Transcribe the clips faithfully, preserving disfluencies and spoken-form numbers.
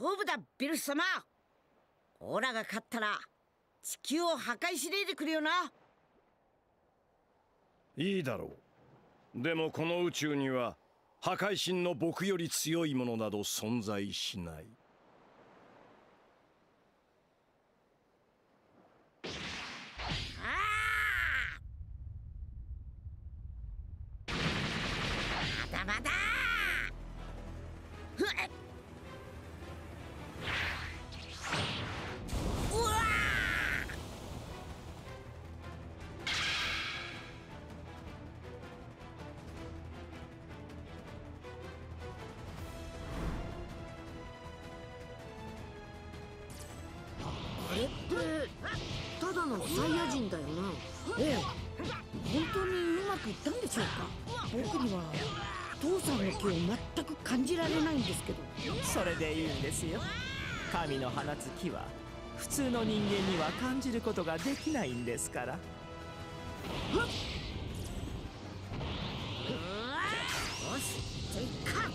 勝負だビルス様。オラが勝ったら地球を破壊しねえでくれよな。 いいだろう。でもこの宇宙には破壊神の僕より強いものなど存在しない。 まだまだ。ふっ、うわあれってただのサイヤ人だよな。 ええ、本当にうまくいったんでしょうか。僕には父さんの気を全く感じられないんですけど。 それでいいんですよ。神の放つ気は普通の人間には感じることができないんですから。 よし、じゃあいっか。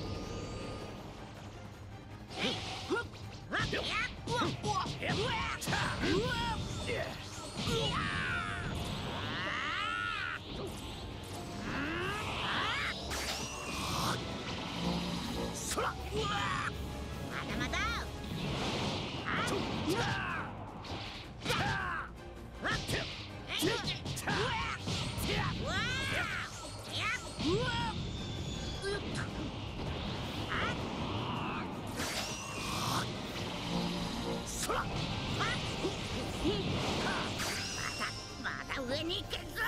そら、 まだまだ。 そら、 まだ上に行けんぞ。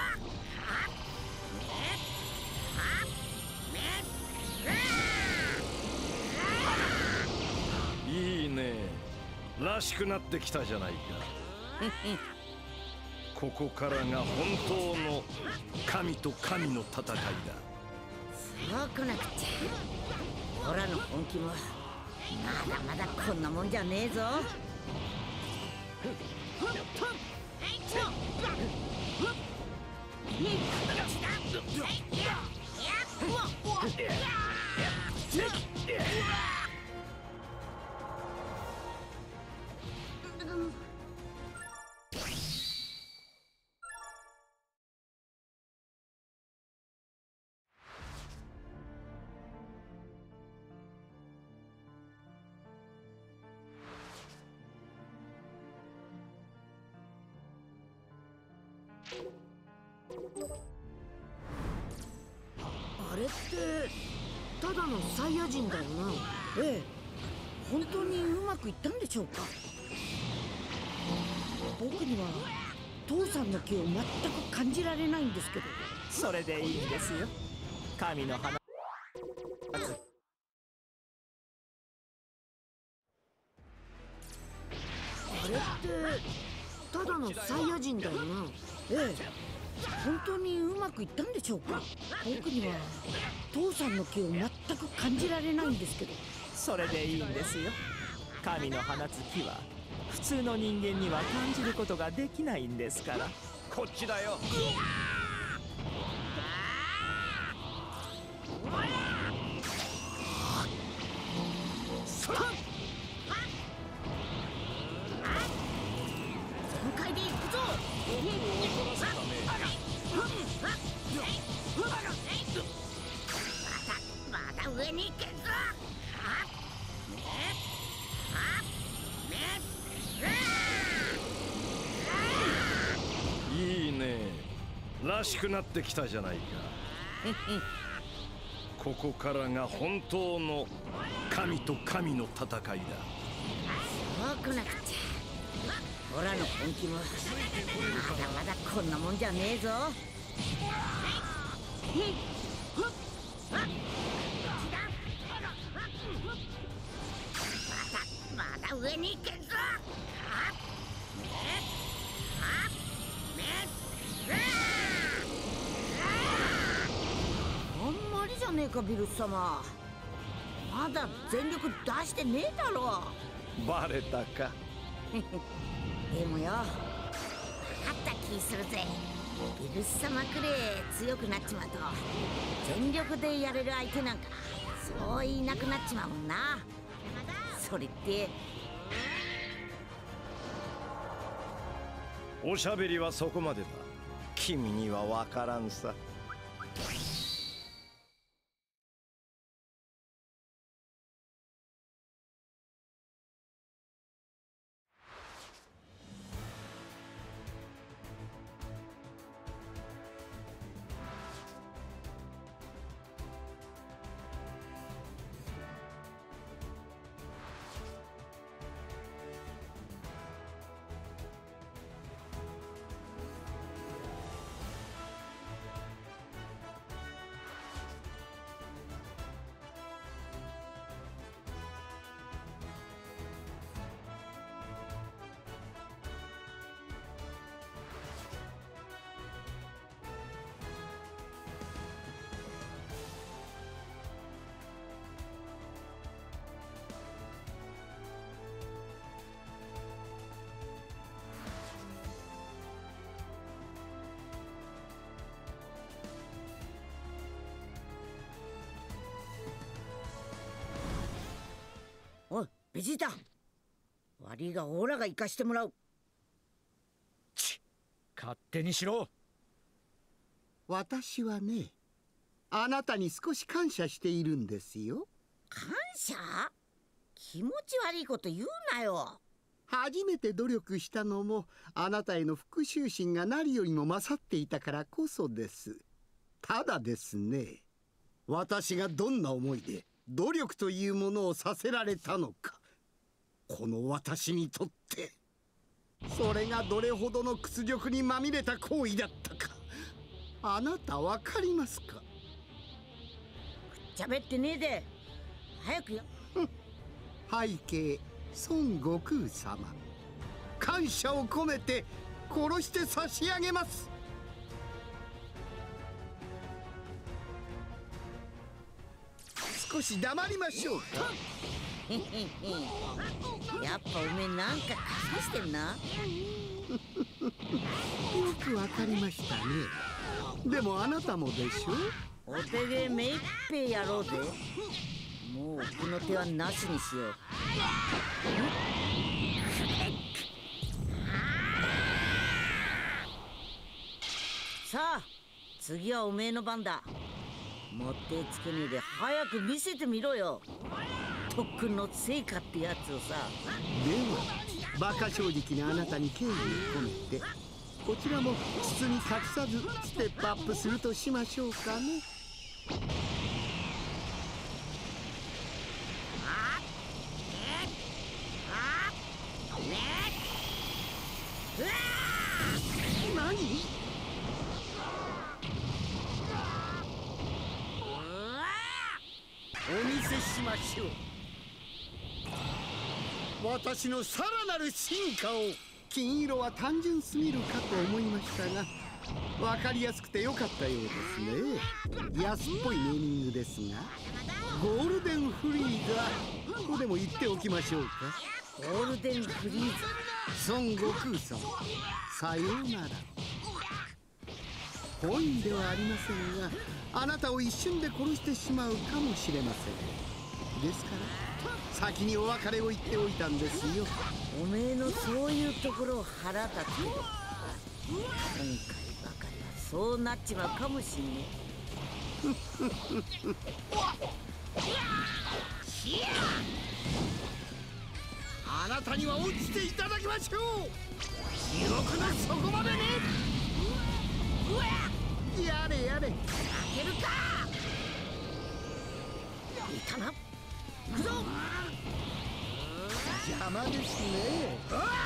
いいね。らしくなってきたじゃないか。ここからが本当の神と神の戦いだ。 そうこなくっちゃ。オラの本気もまだまだこんなもんじゃねえぞ。 あれってただのサイヤ人だよな。 ええ、本当にうまくいったんでしょうか。僕には父さんの気を全く感じられないんですけど。 それでいいんですよ。神の放つあれってただのサイヤ人だよな。 ええ、本当にうまくいったんでしょうか。僕には父さんの気を全く感じられないんですけど。 それでいいんですよ。神の放つ気は普通の人間には感じることができないんですから。 こっちだよ。そら、 全開で行くぞ。まだまだ上に行けんぞ。 いいね。らしくなってきたじゃないか。ここからが本当の神と神の戦いだ。 そうこなくっちゃ。オラの本気もまだまだこんなもんじゃねえぞ。まだまだ上に行けんぞ。あんまりじゃねえかビルス様。まだ全力出してねえだろ。 バレたか。 でもよ、分かった気するぜ。ビルス様くれ強くなっちまうと全力でやれる相手なんかそういなくなっちまうもんな。そそれって。 おしゃべりはそこまでだ。君にはわからんさ。 おいベジータ、悪いがオーラが生かしてもらう。 勝手にしろ。 私はね、あなたに少し感謝しているんですよ。 感謝？気持ち悪いこと言うなよ。 初めて努力したのもあなたへの復讐心が何よりも勝っていたからこそです。ただですね、私がどんな思いで努力というものをさせられたのか、この私にとってそれがどれほどの屈辱にまみれた行為だったか、あなたわかりますか？ 喋ってねえで早くや。 背景孫悟空様、感謝を込めて殺して差し上げます。少し黙りましょうか。 やっぱおめえなんか隠してんな。 よくわかりましたね。でもあなたもでしょ。 お手芸めいっぺいやろうぜ。もう奥の手はなしにしよう。さあ次はおめえの番だ。もってつけねえで早く見せてみろよ、特訓の成果ってやつをさ。 ではバカ正直なあなたに敬意を込めて、こちらも包み隠さずステップアップするとしましょうかね。何？お見せしましょう。私のさらなる進化を。金色は単純すぎるかと思いましたが、分かりやすくてよかったようですね。安っぽいネーミングですが、ゴールデンフリーザとでも言っておきましょうか。 ゴールデンフリーザ、孫悟空様、さようなら。本意ではありませんが、あなたを一瞬で殺してしまうかもしれません。ですから先にお別れを言っておいたんですよ。 おめえのそういうところ腹立つけど、今回ばかりはそうなっちまうかもしんねえ。 あなたには落ちていただきましょう。地獄の底までね。やれやれ。 開けるか。いたな。行くぞ。 邪魔ですね。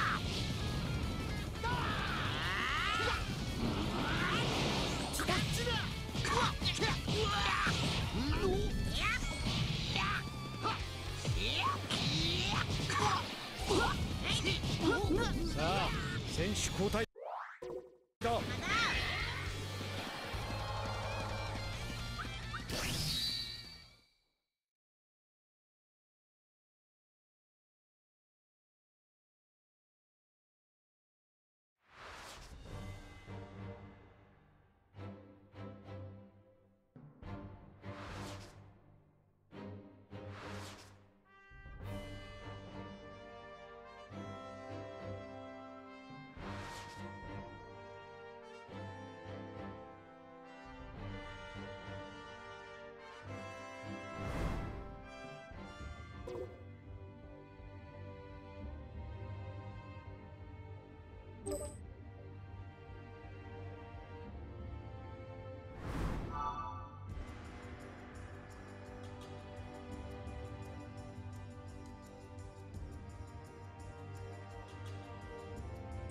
さあ選手交代だ。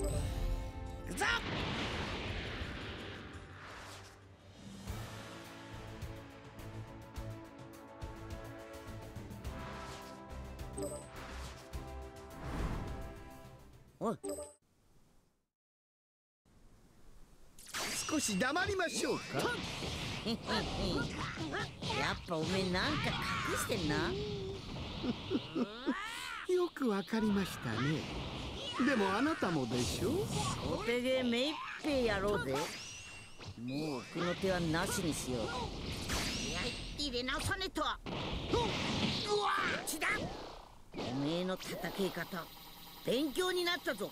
くぞ。おい、 少し黙りましょうか。 やっぱおめえなんか隠してんな。 よくわかりましたね。でもあなたもでしょ。 お手芸めいっぺいやろうぜ。もう奥の手はなしにしよう。いや、入れ直さねえと。うわっちだ。おめえの叩き方勉強になったぞ。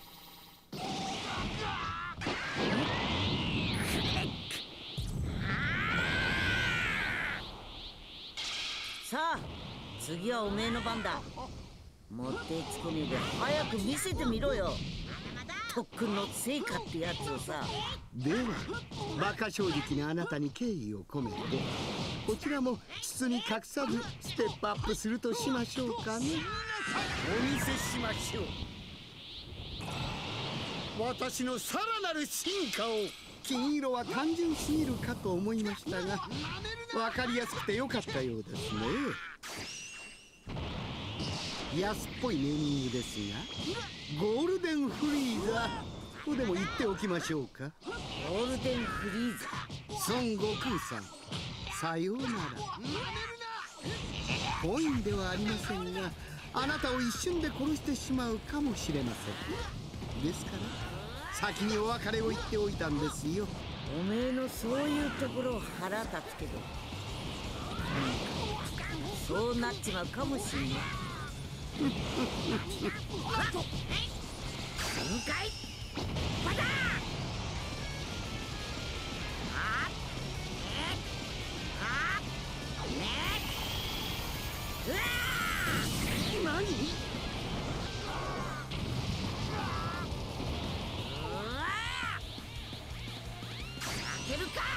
さあ次はおめえの番だ。持ってつけねえで早く見せてみろよ、特訓の成果ってやつをさ。 では馬鹿正直なあなたに敬意を込めて、こちらも包み隠さずステップアップするとしましょうかね。お見せしましょう、私のさらなる進化を。金色は単純すぎるかと思いましたが、分かりやすくてよかったようですね。安っぽいネーミングですが、ゴールデンフリーザとでも言っておきましょうか。 ゴールデンフリーザ。 孫悟空さん、さようなら。コインではありませんが、あなたを一瞬で殺してしまうかもしれません。ですから先にお別れを言っておいたんですよ。 おめえのそういうところ腹立つけど、そうなっちまうかもしんない。向かいバター。あっえっあっねっうわー。何？負けるか。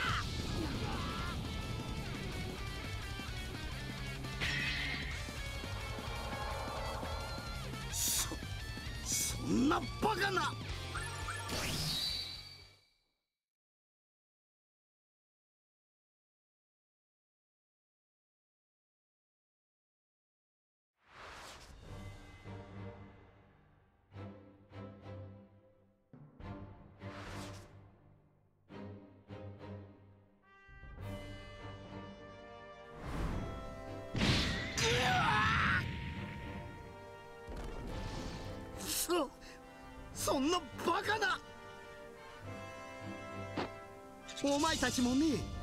そそんなバカな。そそんなバカな。お前たちもね。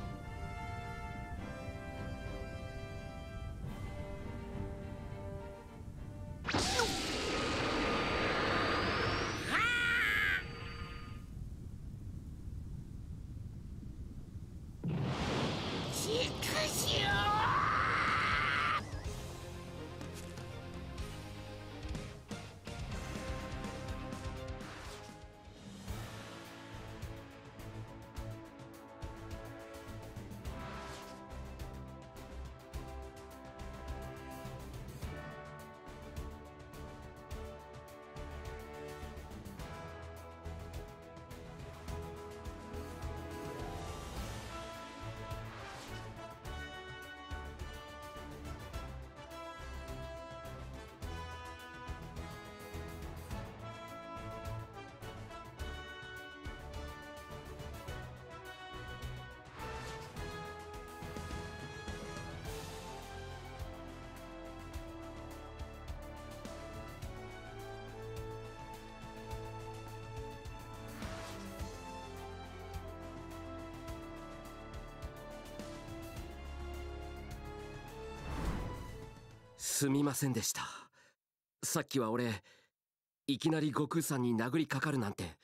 すみませんでした。さっきは俺いきなり悟空さんに殴りかかるなんて。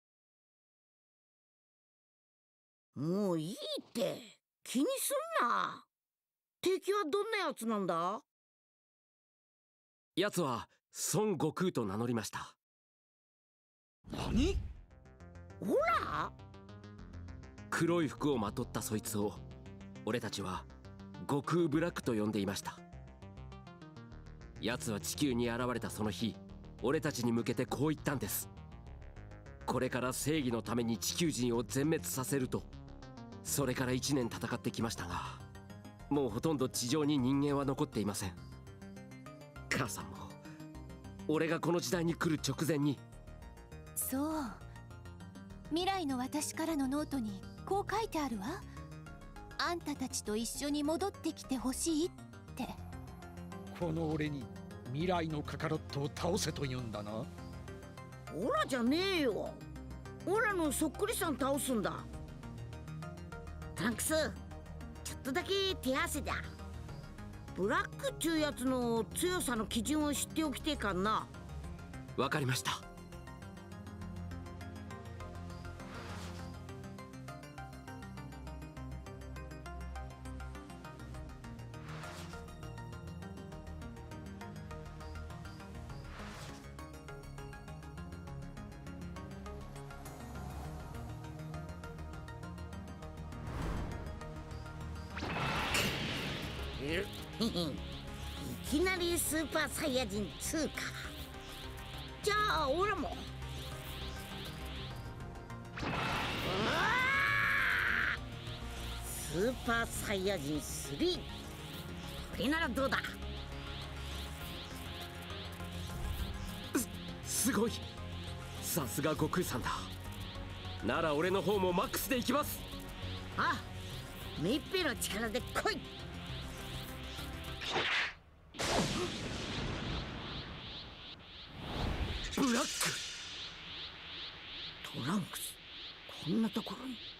もういいって気にすんな。敵はどんなやつなんだ。 やつは孫悟空と名乗りました。 何？ ほら、 黒い服をまとったそいつを俺たちは悟空ブラックと呼んでいました。奴は地球に現れたその日、俺たちに向けてこう言ったんです。 これから正義のために地球人を全滅させると、それからいちねん戦ってきましたが、もうほとんど地上に人間は残っていません。母さんも俺がこの時代に来る直前に。 そう、未来の私からのノートにこう書いてあるわ。あんたたちと一緒に戻ってきてほしいって。 この俺に未来のカカロットを倒せと言うんだな。 オラじゃねえよ。オラのそっくりさん倒すんだ。トランクス、ちょっとだけ手汗だ。ブラックっちゅうやつの強さの基準を知っておきてえかんな。 わかりました。 いきなりスーパーサイヤ人ツーか。じゃあオラも。スーパーサイヤ人スリー、これならどうだ。 す、すごい。さすが悟空さんだ。なら俺の方もマックスでいきます。 ああ、めいっぺいの力で来い。ブラックトランクス、こんなところに。